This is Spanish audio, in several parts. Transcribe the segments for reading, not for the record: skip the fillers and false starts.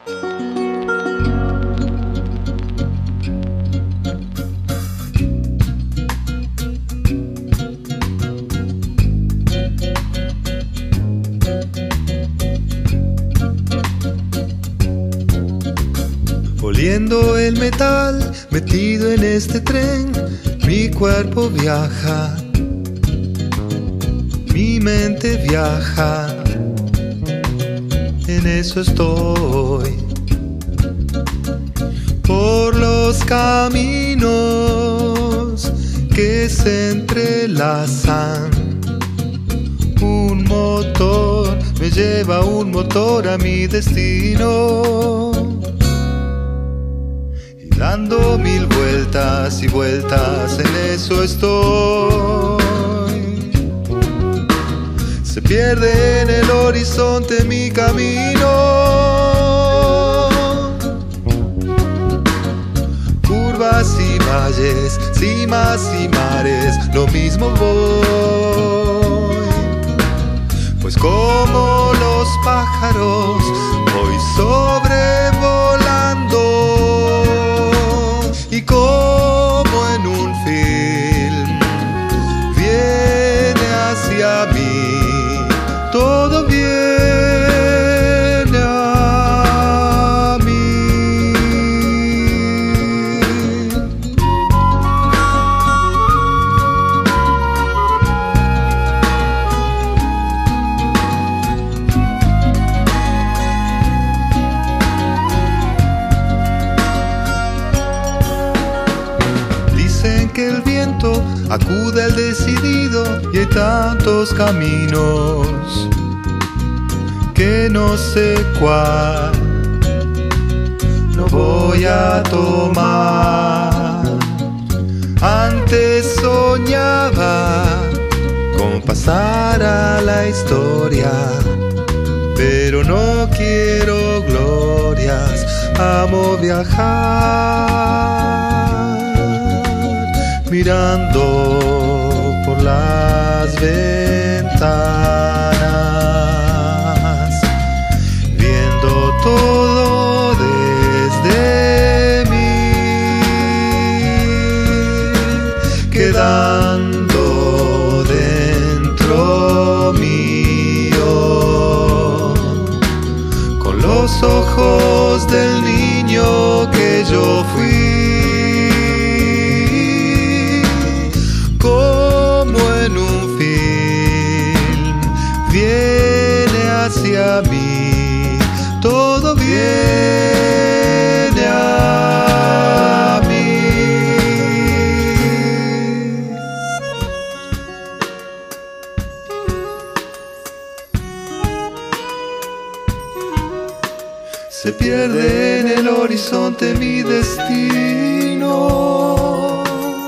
Oliendo el metal, metido en este tren, mi cuerpo viaja, mi mente viaja, en eso estoy. Por los caminos que se entrelazan, un motor me lleva, un motor a mi destino. Dando mil vueltas y vueltas, en eso estoy. Se pierde en el horizonte mi camino. Curvas y valles, cimas y mares, lo mismo voy. Pues como los pájaros voy sobrevolando. Y como en un film viene hacia mí, todo viene a mí. Dicen que el viento acude al decidido y hay tantos caminos que no sé cuál no voy a tomar. Antes soñaba con pasar a la historia, pero no quiero glorias, amo viajar. Mirando por las ventanas, viendo todo desde mí, quedando dentro mío, con los ojos del niño que yo fui. Hacia mí, todo viene a mí. Se pierde en el horizonte mi destino.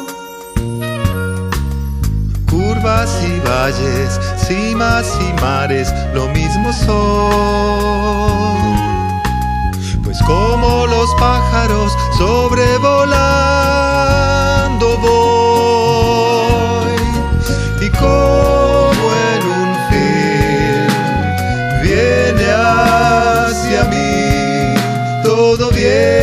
Curvas y valles, cimas y mares, lo mismo son. Pues como los pájaros sobrevolando voy, y como en un film viene hacia mí, todo bien.